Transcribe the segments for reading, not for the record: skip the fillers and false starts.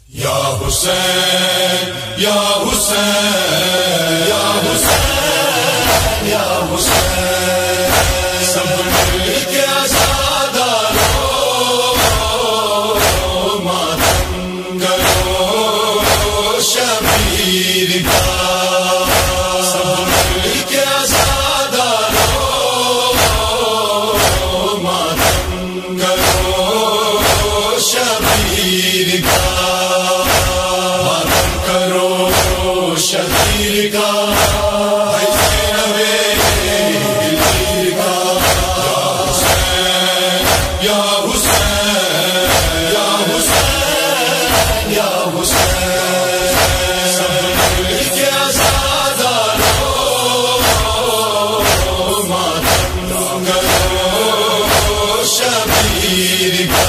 یا حسین یا حسین یا حسین یا حسین سب مل کے عزادارو ماتم کرو شبیر کا سب مل کے عزادارو ماتم کرو شبیر کا شبیر کا یا حسین یا حسین یا حسین سب مل کے عزادارو ماتم کرو شبیر کا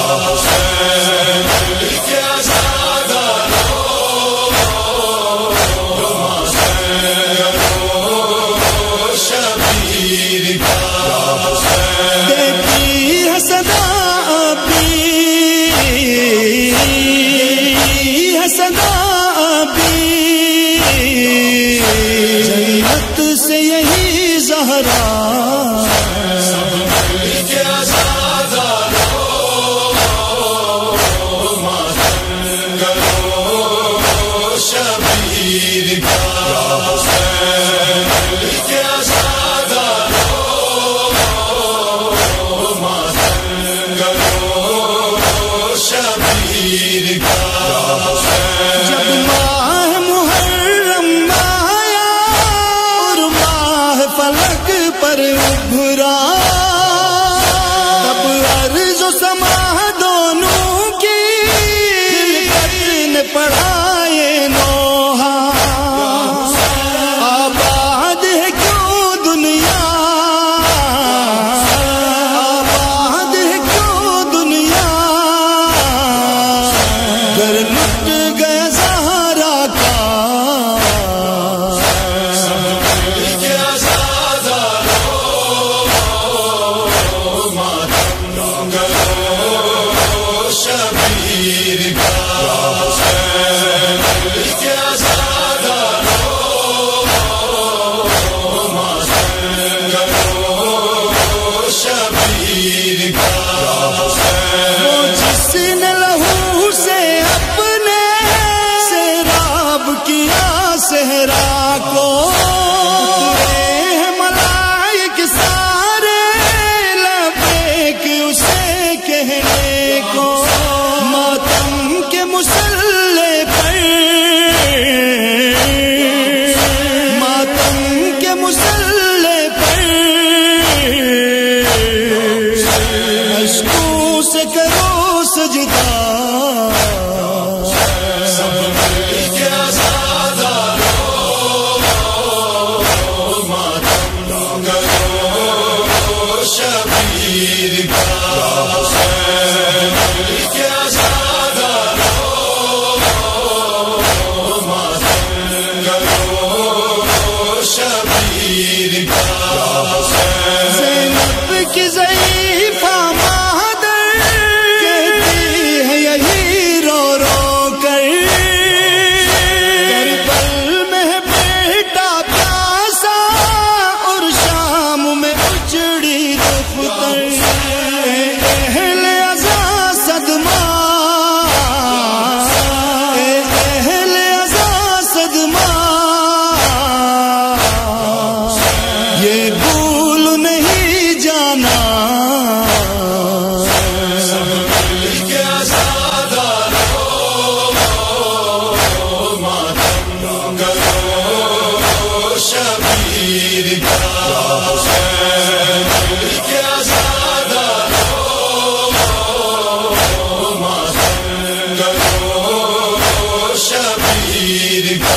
جنت سے یہی زہرا سب مل کے عزادارو ماتم کرو شبیر کا مل کے عزادارو ماتم کرو شبیر کا جب ماہ محرم آیا اور ماہ فلک پر ابھرا تب عرض و سما دونوں کی نے پڑھائے نوحہ آباد ہے کیوں دنیا آباد ہے کیوں دنیا گر لٹ گیا زہرا کا سب مل کے عزادارو ماتم کرو شبیر کا مل کے عزادارو ماتم کرو شبیر کا وہ جس نے لہو سے اپنے سیراب کیا صحرا کو ملائک سارے لبیک اسے کہنے کو ماتم کے مسلح پر ماتم کے مسلح پر اشکوں سے کرو سجدہ سب مل کے عزادارو ماتم کرو شبیر کا مل کے عزادارو ماتم کرو شبیر کا زینب کی ضعیفہ مادر کہتی ہے یہی رو رو کر کربل میں ہے بیٹا پیاسا اور شام میں اجڑی دختر اہل عزا صدمہ اہل عزا صدمہ یہ بھول نہیں جانا سب مل کے عزادارو ماتم کرو شبیر کا مل کے عزادارو ماتم کرو شبیر کا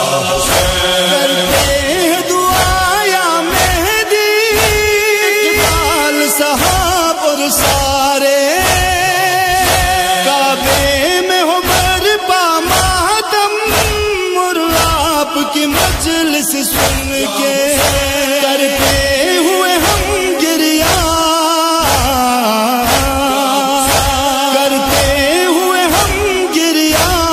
کرتے ہیں دعا یا مہدی اقبال صاحب اور سارے کعبے میں ہو برپا ماتم اور آپ کی مجلس سن کے کرتے ہوئے ہم گریا کرتے ہوئے ہم گریا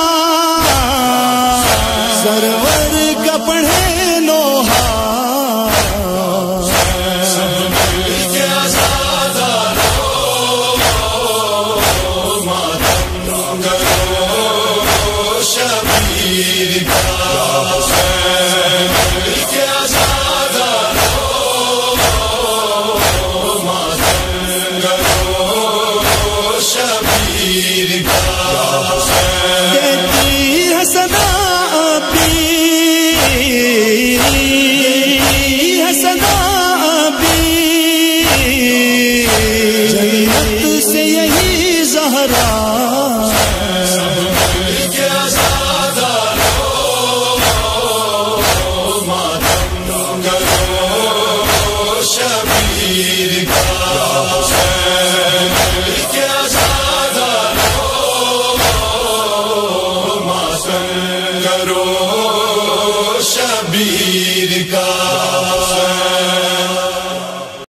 شبیر کا دیتی ہے صدا ابھی ہے صدا ابھی جنت سے یہی زہرا شبیر کا کیا زیادہ ماتم کرو شبیر